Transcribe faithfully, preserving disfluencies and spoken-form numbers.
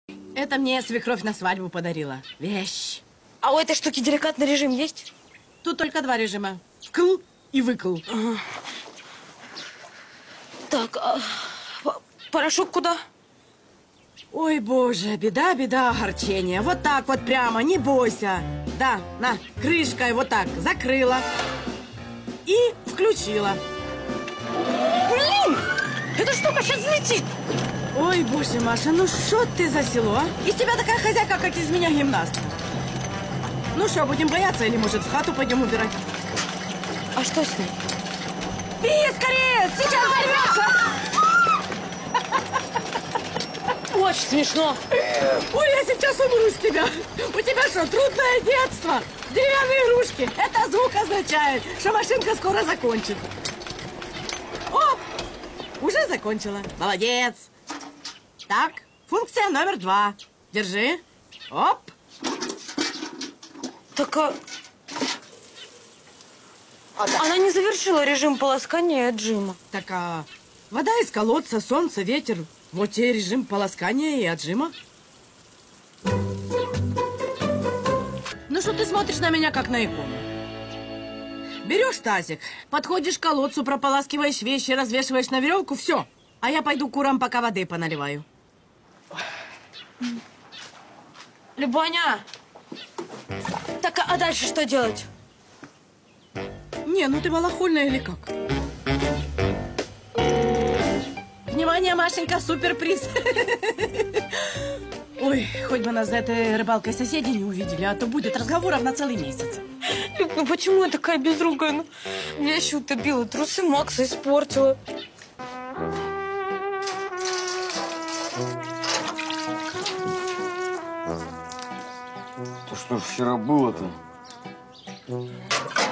Это мне свекровь на свадьбу подарила. Вещь. А у этой штуки деликатный режим есть? Тут только два режима. Вкл и выкл. Ага. Так, а порошок куда? Ой, боже, беда, беда, огорчение. Вот так вот прямо, не бойся. Да, на, крышкой вот так закрыла и включила. Блин! Эта штука сейчас взлетит! Ой, боже, Маша, ну что ты за село, а? Из тебя такая хозяйка, как из меня гимнастка. Ну что, будем бояться или, может, в хату пойдем убирать? А что с ней? Бей скорее! Сейчас взорвется! Очень смешно. Ой, я сейчас умру с тебя. У тебя что, трудное детство? Деревянные игрушки. Это звук означает, что машинка скоро закончит. О, уже закончила. Молодец. Так, функция номер два. Держи. Оп. Так, а... она не завершила режим полоскания и отжима. Так, а вода из колодца, солнце, ветер. Вот тебе режим полоскания и отжима. Ну что ты смотришь на меня, как на икону? Берешь тазик, подходишь к колодцу, прополаскиваешь вещи, развешиваешь на веревку, все. А я пойду курам пока воды поналиваю. Любаня! Так, а дальше что делать? Не, ну ты малохольная или как? Внимание, Машенька, суперприз. Ой, хоть бы нас за этой рыбалкой соседи не увидели, а то будет разговоров на целый месяц. Люб, ну почему я такая безрукая? Ну, меня еще утопила, трусы Макса испортила. То что ж вчера было-то?